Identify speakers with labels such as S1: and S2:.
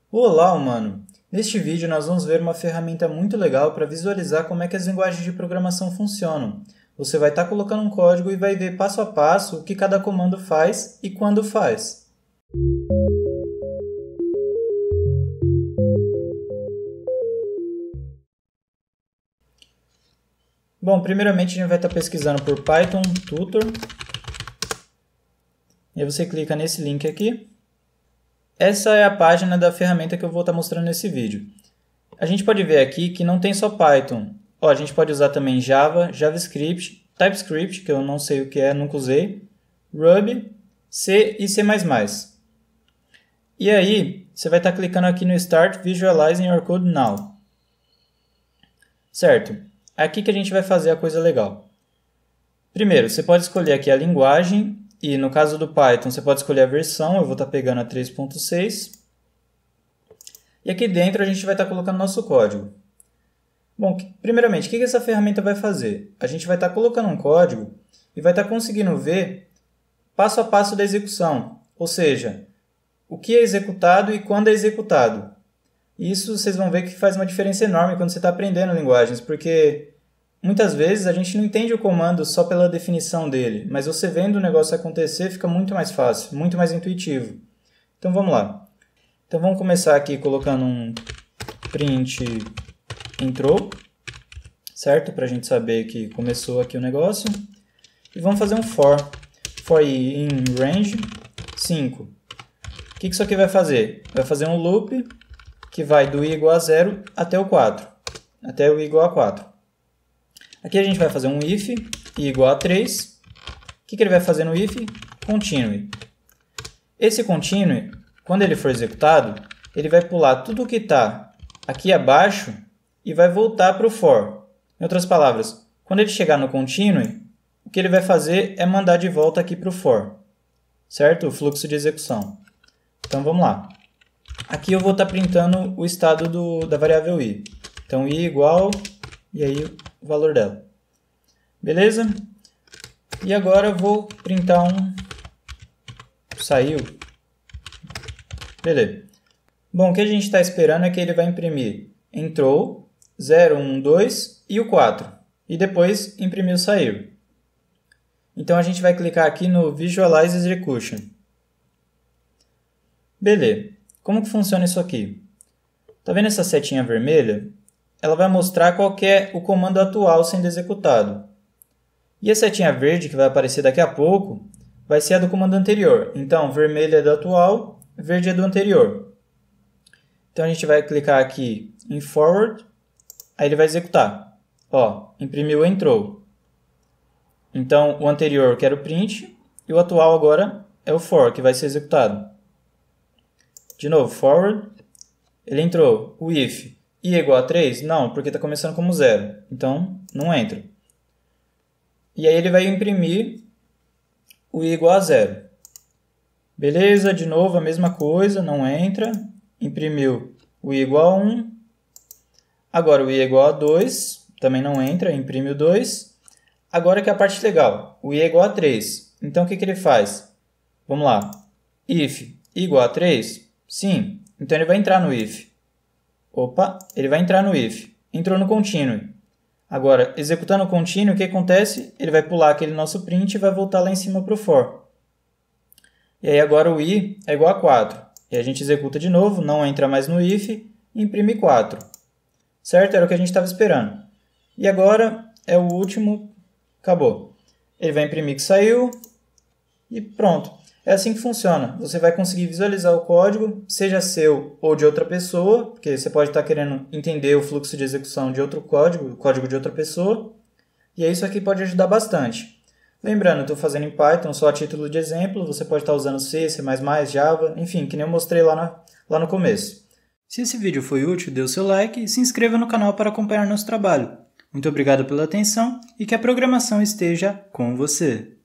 S1: Olá, humano! Neste vídeo nós vamos ver uma ferramenta muito legal para visualizar como é que as linguagens de programação funcionam. Você vai estar colocando um código e vai ver passo a passo o que cada comando faz e quando faz. Bom, primeiramente a gente vai estar pesquisando por Python Tutor. E aí você clica nesse link aqui. Essa é a página da ferramenta que eu vou estar mostrando nesse vídeo. A gente pode ver aqui que não tem só Python. A gente pode usar também Java, JavaScript, TypeScript, que eu não sei o que é, nunca usei, Ruby, C e C++. E aí, você vai estar clicando aqui no Start Visualizing Your Code Now. Certo? É aqui que a gente vai fazer a coisa legal. Primeiro, você pode escolher aqui a linguagem. E no caso do Python, você pode escolher a versão, eu vou estar pegando a 3.6. E aqui dentro a gente vai estar colocando nosso código. Bom, primeiramente, o que essa ferramenta vai fazer? A gente vai estar colocando um código e vai estar conseguindo ver passo a passo da execução. Ou seja, o que é executado e quando é executado. Isso vocês vão ver que faz uma diferença enorme quando você está aprendendo linguagens, porque muitas vezes a gente não entende o comando só pela definição dele, mas você vendo o negócio acontecer fica muito mais fácil, muito mais intuitivo. Então vamos lá. Então vamos começar aqui colocando um print entrou, certo? Para a gente saber que começou aqui o negócio. E vamos fazer um for i in range 5. O que isso aqui vai fazer? Vai fazer um loop que vai do i igual a 0 até o 4, até o i igual a 4. Aqui a gente vai fazer um if, i igual a 3. O que ele vai fazer no if? Continue. Esse continue, quando ele for executado, ele vai pular tudo que está aqui abaixo e vai voltar para o for. Em outras palavras, quando ele chegar no continue, o que ele vai fazer é mandar de volta aqui para o for. Certo? O fluxo de execução. Então vamos lá. Aqui eu vou estar printando o estado da variável i. Então i igual, e aí o valor dela. Beleza? E agora eu vou printar um saiu. Beleza. Bom, o que a gente está esperando é que ele vai imprimir entrou, 0, 1, 2 e o 4. E depois imprimir o saiu. Então a gente vai clicar aqui no Visualize Execution. Beleza. Como que funciona isso aqui? Tá vendo essa setinha vermelha? Ela vai mostrar qual que é o comando atual sendo executado. E a setinha verde, que vai aparecer daqui a pouco, vai ser a do comando anterior. Então, vermelho é do atual, verde é do anterior. Então, a gente vai clicar aqui em Forward, aí ele vai executar. Imprimiu, entrou. Então, o anterior que era o print, e o atual agora é o for, que vai ser executado. De novo, Forward, ele entrou. O if, i é igual a 3? Não, porque está começando como 0. Então, não entra. E aí ele vai imprimir o i igual a 0. Beleza, de novo a mesma coisa, não entra. Imprimiu o i igual a 1. Agora o i é igual a 2, também não entra, imprime o 2. Agora que é a parte legal, o i é igual a 3. Então o que ele faz? Vamos lá. If i igual a 3? Sim, então ele vai entrar no if. Ele vai entrar no if. Entrou no continue. Agora, executando o continue, o que acontece? Ele vai pular aquele nosso print e vai voltar lá em cima para o for. E aí agora o i é igual a 4. E a gente executa de novo, não entra mais no if e imprime 4. Certo? Era o que a gente estava esperando. E agora é o último, acabou. Ele vai imprimir que saiu e pronto. É assim que funciona. Você vai conseguir visualizar o código, seja seu ou de outra pessoa, porque você pode estar querendo entender o fluxo de execução de outro código, o código de outra pessoa, e aí isso aqui pode ajudar bastante. Lembrando, eu estou fazendo em Python só a título de exemplo, você pode estar usando C, C++, Java, enfim, que nem eu mostrei lá no começo. Se esse vídeo foi útil, dê o seu like e se inscreva no canal para acompanhar nosso trabalho. Muito obrigado pela atenção e que a programação esteja com você.